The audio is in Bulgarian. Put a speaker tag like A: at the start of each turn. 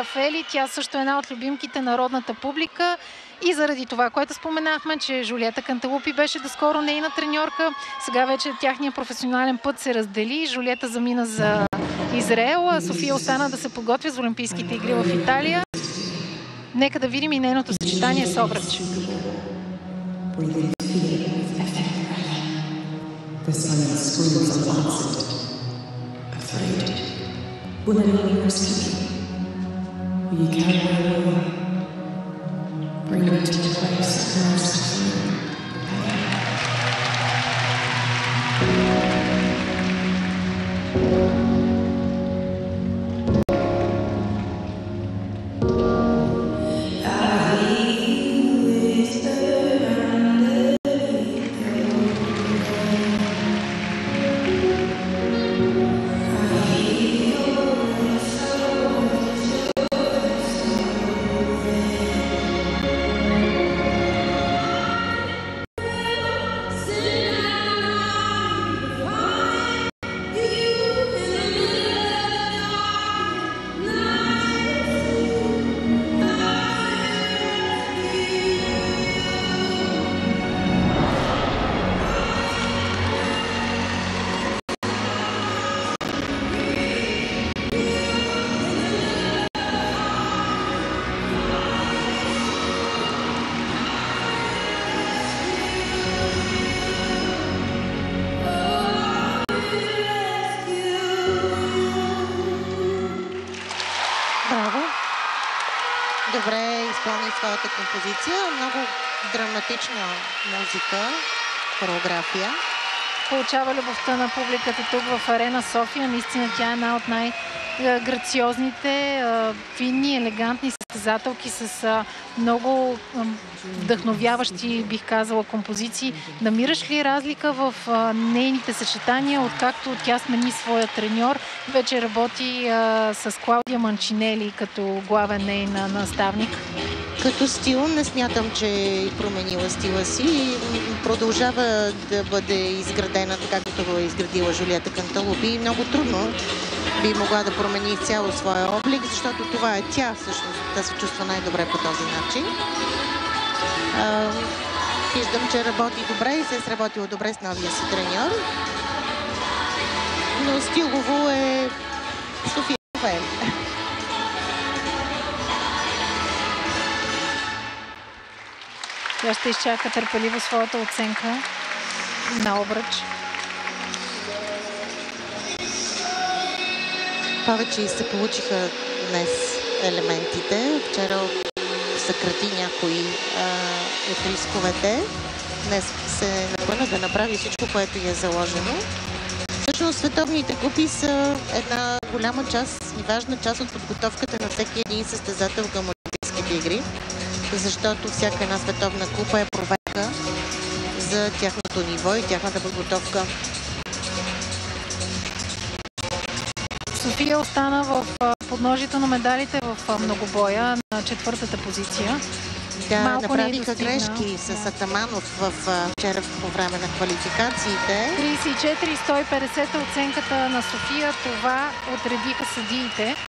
A: Фели. Тя също е една от любимките на родната публика. И заради това, което споменахме, че Жулиета Канталупи беше доскоро нейна треньорка. Сега вече тяхният професионален път се раздели. Жулиета замина за Израел, а София остана да се подготвя за Олимпийските игри в Италия. Нека да видим и нейното съчетание с обръч.
B: The silence screams unanswered, afraid. Will anyone rescue me? Will you carry my away? Bring me to a place of no suffering.
C: Добре изпълни своята композиция. Много драматична музика, хореография.
A: Получава любовта на публиката тук в Арена София. Наистина тя е една от най-грациозните, финни, елегантни състезателки с много вдъхновяващи, бих казала, композиции. Намираш ли разлика в нейните съчетания, откакто тя смени своя треньор? Вече работи с Клаудия Манчинели като главен нейн наставник.
C: Като стил не смятам, че е променила стила си. Продължава да бъде изградена така, както го е изградила Жулиета Канталупи. Много трудно би могла да промени изцяло своя облик, защото това е тя всъщност да се чувства най-добре по този начин. Виждам, че работи добре и се е сработила добре с новия си треньор. Но стилово е София Фели.
A: Тя ще изчака търпеливо своята оценка на обръч.
C: Повече се получиха днес елементите. Вчера съкрати някои от рисковете. Днес се напъна да направи всичко, което е заложено. Всъщност световните купи са една голяма част и важна част от подготовката на всеки един състезател към Олимпийските игри, защото всяка една световна купа е проверка за тяхното ниво и тяхната подготовка.
A: София остана в подножието на медалите в многобоя на четвъртата позиция.
C: Да, направиха грешки с Атаманов вчера по време на квалификациите.
A: 34-150 оценката на София. Това отредиха съдиите.